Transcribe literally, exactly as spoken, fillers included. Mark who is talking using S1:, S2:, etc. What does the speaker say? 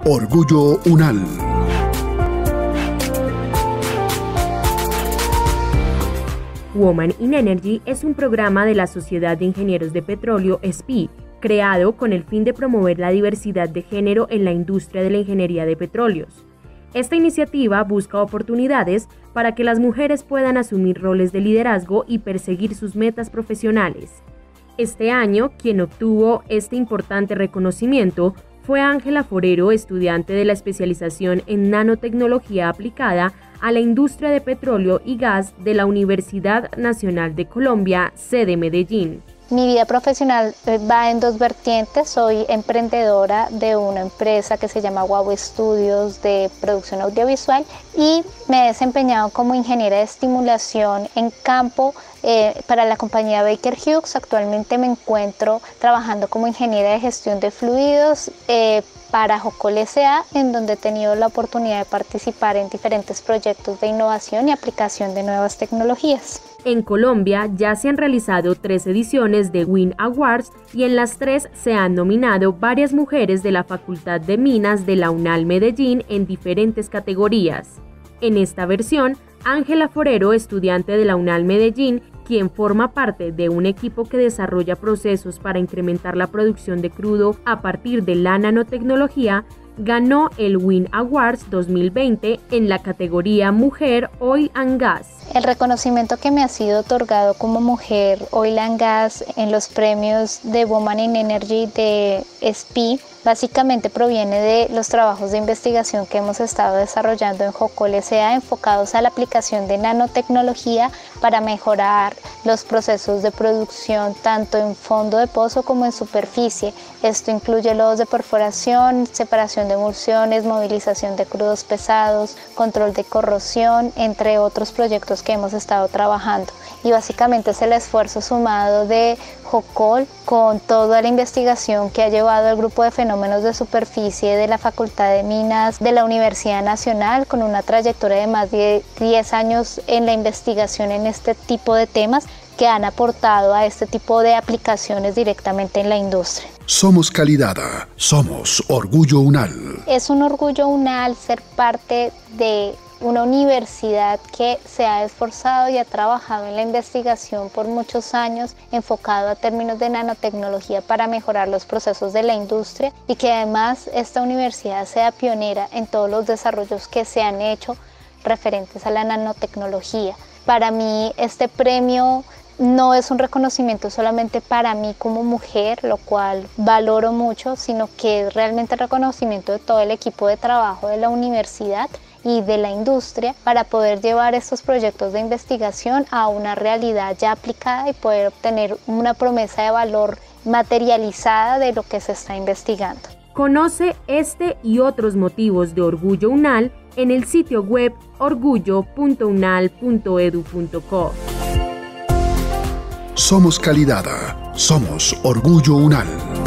S1: Orgullo UNAL.
S2: Women in Energy es un programa de la Sociedad de Ingenieros de Petróleo, S P I, creado con el fin de promover la diversidad de género en la industria de la ingeniería de petróleos. Esta iniciativa busca oportunidades para que las mujeres puedan asumir roles de liderazgo y perseguir sus metas profesionales. Este año, quien obtuvo este importante reconocimiento fue Ángela Forero, estudiante de la especialización en nanotecnología aplicada a la industria de petróleo y gas de la Universidad Nacional de Colombia, sede Medellín.
S3: Mi vida profesional va en dos vertientes. Soy emprendedora de una empresa que se llama Wow Studios de producción audiovisual y me he desempeñado como ingeniera de estimulación en campo eh, para la compañía Baker Hughes. Actualmente me encuentro trabajando como ingeniera de gestión de fluidos eh, para Jocol S A, en donde he tenido la oportunidad de participar en diferentes proyectos de innovación y aplicación de nuevas tecnologías.
S2: En Colombia ya se han realizado tres ediciones de W I N Awards y en las tres se han nominado varias mujeres de la Facultad de Minas de la UNAL Medellín en diferentes categorías. En esta versión, Ángela Forero, estudiante de la UNAL Medellín, quien forma parte de un equipo que desarrolla procesos para incrementar la producción de crudo a partir de la nanotecnología, ganó el W I N Awards dos mil veinte en la categoría Mujer Oil and Gas.
S3: El reconocimiento que me ha sido otorgado como mujer Oil and Gas en los premios de Women in Energy de S P I básicamente proviene de los trabajos de investigación que hemos estado desarrollando en Jocol S A enfocados a la aplicación de nanotecnología para mejorar los procesos de producción tanto en fondo de pozo como en superficie. Esto incluye lodos de perforación, separación de emulsiones, movilización de crudos pesados, control de corrosión, entre otros proyectos que hemos estado trabajando. Y básicamente es el esfuerzo sumado de Jocol con toda la investigación que ha llevado el grupo de fenómenos de superficie de la Facultad de Minas de la Universidad Nacional, con una trayectoria de más de diez años en la investigación en este tipo de temas que han aportado a este tipo de aplicaciones directamente en la industria.
S1: Somos calidad, somos Orgullo UNAL.
S3: Es un orgullo UNAL ser parte de una universidad que se ha esforzado y ha trabajado en la investigación por muchos años enfocado a términos de nanotecnología para mejorar los procesos de la industria y que además esta universidad sea pionera en todos los desarrollos que se han hecho referentes a la nanotecnología. Para mí este premio no es un reconocimiento solamente para mí como mujer, lo cual valoro mucho, sino que es realmente el reconocimiento de todo el equipo de trabajo de la universidad y de la industria para poder llevar estos proyectos de investigación a una realidad ya aplicada y poder obtener una promesa de valor materializada de lo que se está investigando.
S2: Conoce este y otros motivos de Orgullo UNAL en el sitio web orgullo punto unal punto edu punto co.
S1: Somos calidad, somos Orgullo UNAL.